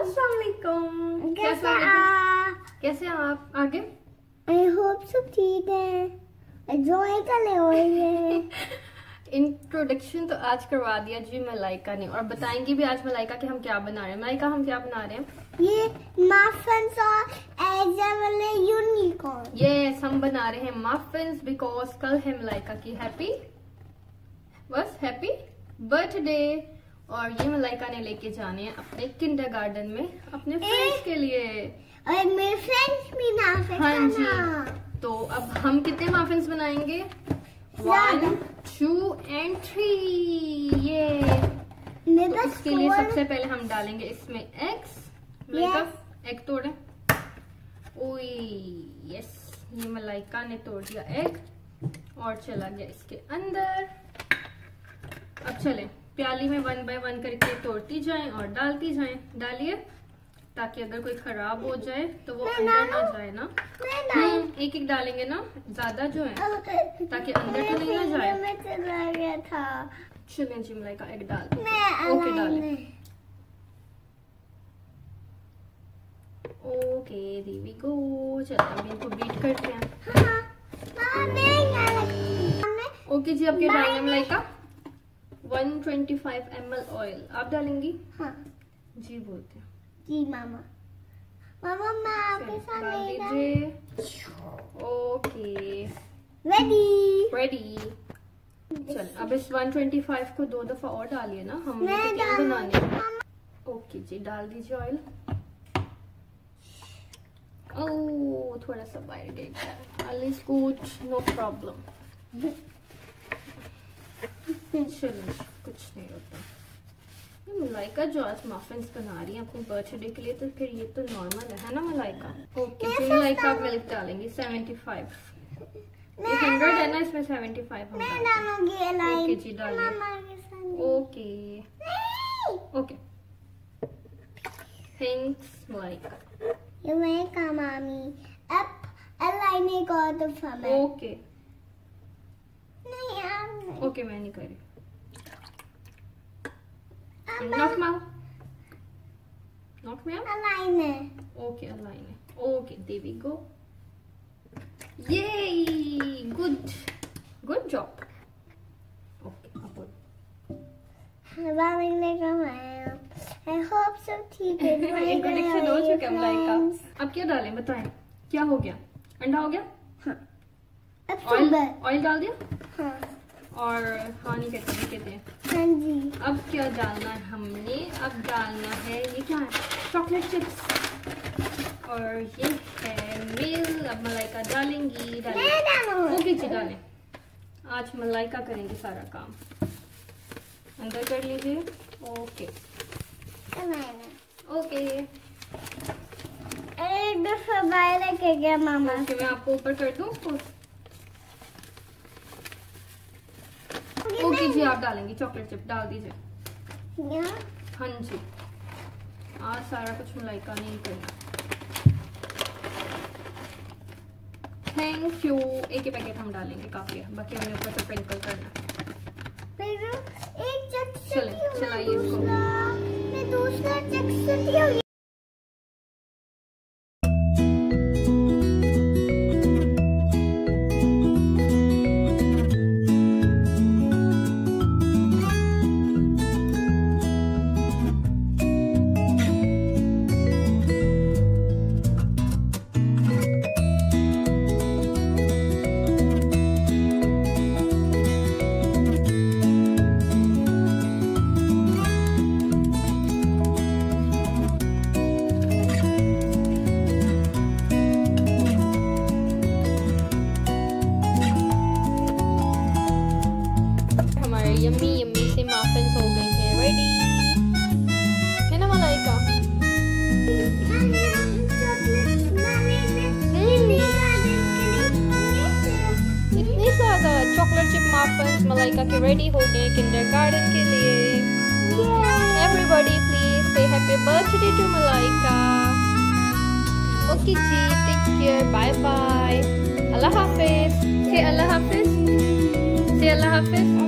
अस्सलाम वालेकुम। कैसे हैं आप? आगे आई होप सब ठीक है। एंजॉय कर ले रहे इंट्रोडक्शन तो आज करवा दिया जी मलाइका ने, और बताएंगी भी आज मलाइका के हम क्या बना रहे हैं। मलाइका हम क्या बना रहे हैं? ये मफिन्स और ऐसे वाले यूनिकॉर्न। यस, हम बना रहे हैं मफिन्स बिकॉज कल है मलाइका की हैप्पी बर्थडे, और ये मलाइका ने लेके जाने हैं अपने किंडरगार्टन में अपने फ्रेंड्स के लिए। और मेरे फ्रेंड्स भी ना। हाँ जी, तो अब हम कितने मफिन्स बनाएंगे? 1, 2 and 3। ये तो इसके लिए सबसे पहले हम डालेंगे इसमें एग्स। मलाइका एग तोड़े। ओए यस, ये मलाइका ने तोड़ दिया एग और चला गया इसके अंदर। अब चले प्याली में 1 by 1 करके तोड़ती जाएं और डालती जाएं। डालिए ताकि अगर कोई खराब हो जाए तो वो अंदर ना जाए ना। एक एक डालेंगे ना, ज्यादा जो है ताकि अंदर तो नहीं ना जाए। मैं चला गया था। चलें जी मलाइका एग डाल। ओके डालें। Okay there we go. चलो अब इनको बीट करते हैं। ओके जी, अब क्या डालेंगे मलाइका? 125 ml ऑयल आप डालेंगी? हाँ जी बोलते हैं। जी मामा मैं आपके साथ डाल दीजिए। Okay ready. चल अब इस 125 को 2 दफा और डालिए ना, हमने तो क्या बनाने हैं। ओके जी, डाल दीजिए ऑयल। ओह थोड़ा सा बाहर गया, alles gut, नो प्रॉब्लम। चलो कुछ नहीं होता। मलाइका जो आज मफिन्स बना रही है अपने बर्थडे के लिए, तो फिर ये तो नॉर्मल है ना मलाइका? ओके जी मलाइका मिल्क डालेंगे 75। ये 100 है ना, इसमें 75 हम डालेंगे। ओके जी डालिए। Okay thanks Malaika. You're welcome, mommy. Up, align got the fun. Okay नहीं यार। ओके मैं नहीं कर रही। Knock me out. Align है। Okay, align है। Okay, there we go. Yay! Good job. Okay, अब I hope सब ठीक है। इंट्रोडक्शन हो चुका है मलाइका। अब क्या डालें बताएं? क्या हो गया? अंडा हो गया? हाँ। ऑयल डाल दिया? हाँ। और हानि कहते हैं। हाँ जी। अब क्या डालना है हमने? अब डालना है ये क्या है? चॉकलेट चिप्स, और ये है मिल। अब मलाइका डालेंगी। ओके जी डालें। आज मलाइका करेंगे सारा काम। अंदर कर लीजिए। ओके ओके एक दफा बाहर लेके गया मामा। ओके मैं आपको ऊपर कर दूं। ओके जी आप डालेंगी चॉकलेट चिप, डाल दीजिए। हाँ जी, आज सारा कुछ मलाइका नहीं करना। Thank you. एक ही पैकेट हम डालेंगे, काफी है, बाकी हमने ऊपर से स्प्रिंकल करना। चलाइए इसको। मैं दूसरा चक्कर यम्मी से मफिन्स हो गई हैं रेडी, है ना मलाइका? इतनी ज्यादा चॉकलेट चिप मफिन्स मलाइका के रेडी हो गए किंडरगार्टन के लिए। Everybody please say happy birthday to Malaika. Okay जी, टेक केयर, बाय बाय, अल्लाह हाफिज। से अल्लाह हाफिज।